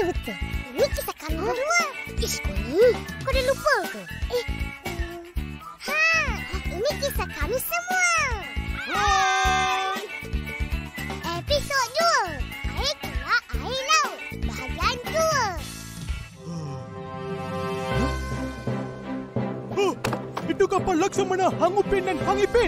betul. Ini kisah kami berdua. Ish, kau dah lupa ke? Ini kisah kami semua. Episod 2. Air keluar air laut. Bahagian 2. Itu kapal Laksamana, Hang Upin dan Hang Ipin.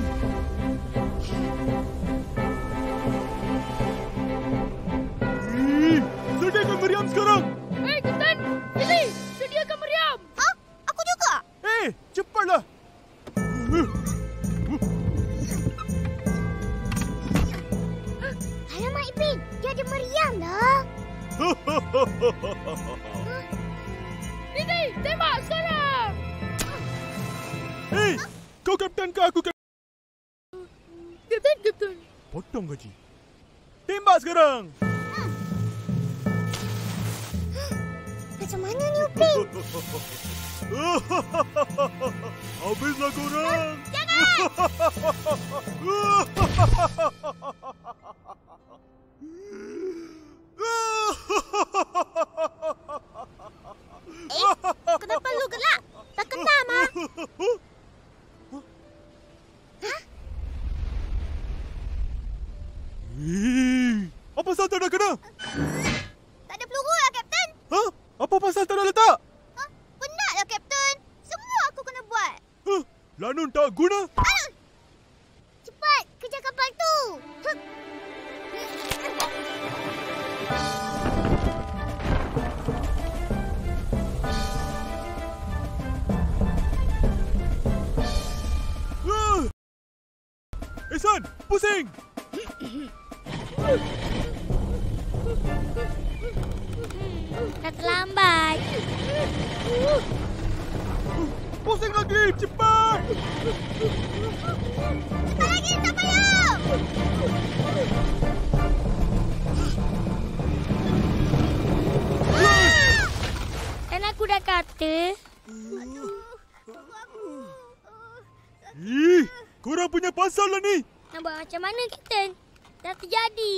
Sediakan meriam sekarang. Kapten! Ini, sediakan meriam. Aku juga. Cepatlah. Alamak Ipin, dia ada meriam dah. Ini, tembak sekarang. Kau kapten ke aku kapten? Kapten. Potong gaji. Tembak sekarang. Macam mana ni Upin? Habislah korang. Jangan! Kenapa lu gelak? Tak kena, Ma. Apa pasal tak nak kena? Tak ada peluru lah, Kapten. Apa pasal tak nak letak? Penatlah, Kapten. Semua aku kena buat. Lanun tak guna? Cepat, kejar kapal tu. Ihsan, pusing! Dah terlambat. Pusing lagi, cepat! Cepat lagi, tak payah. Kan aku dah kata. Korang punya pasal lah ni! Nak buat macam mana, Kapten? Dah terjadi.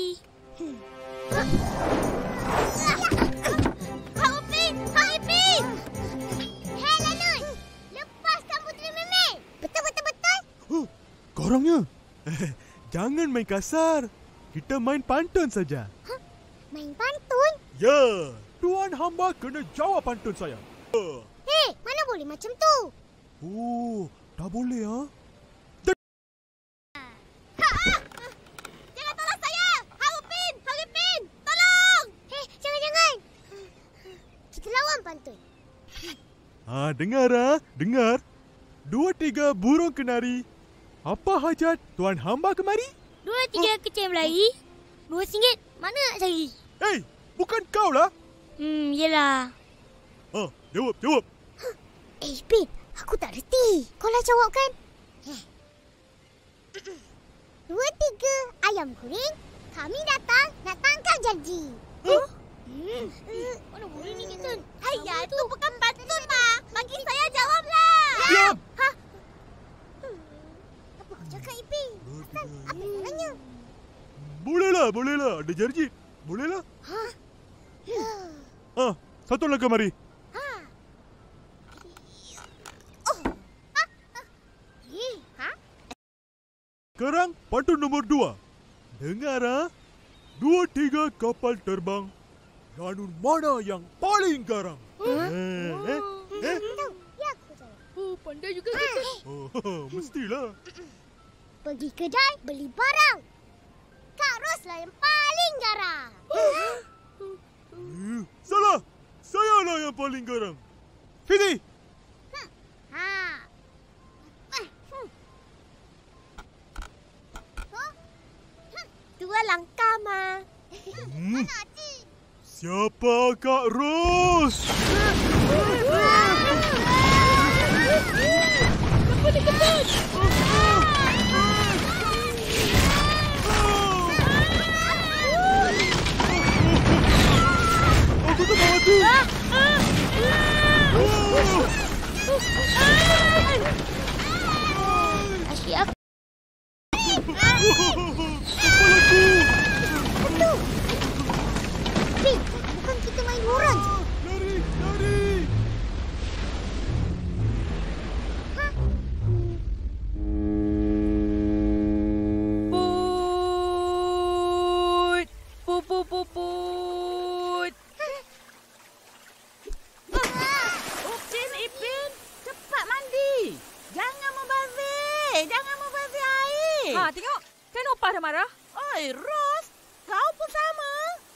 Hang Upin! Hang Ipin! Hei, Lanun! Lepaskan Puteri Memek! Betul. Korangnya? Jangan main kasar. Kita main pantun saja. Main pantun? Ya! Tuan hamba kena jawab pantun saya. Hei, mana boleh macam tu? Tak boleh ha? Jangan tolong saya! Hang Upin! Hang Ipin! Tolong! Hei, jangan! Kita lawan pantun. Dengar. 2-3 burung kenari. Apa hajat Tuan hamba kemari? 2-3 kecil Melayu. RM2 mana nak cari? Bukan kau lah. Yelah. Jawab. Ipin, aku tak reti. Kau lah jawab kan? 2-3 ayam goreng. Kami datang nak tangkap janji. Mana boleh ni, Kapten? Ayah, tu bukan pantun, Ma. Bagi saya jawablah. Diam! Apa kau cakap, Ipin? Apa salahnya? Bolehlah. Ada janji. Bolehlah. Satu lagi mari. Sekarang pantun nombor 2. Dengar 2-3 kapal terbang. Lanun mana yang paling garang? Ya, aku jawab. Pandai juga, Kapten. Mestilah. Pergi kedai beli barang. Kak Ros lah yang paling garang. Salah. Saya lah yang paling garang. Fizi. Dua langkah, Ma. Mana Cik? Siapa Kak Ros? Aku tak mati. Asyik aku. Pin, bukan kita main orang jangan membazir air. Ha, tengok. Kan Opah dah marah. Oi, Ros. Kau pun sama.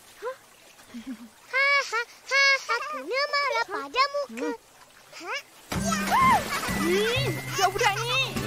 Ha ha ha ha. Kena marah pada muka. Ha? Budak budak ni.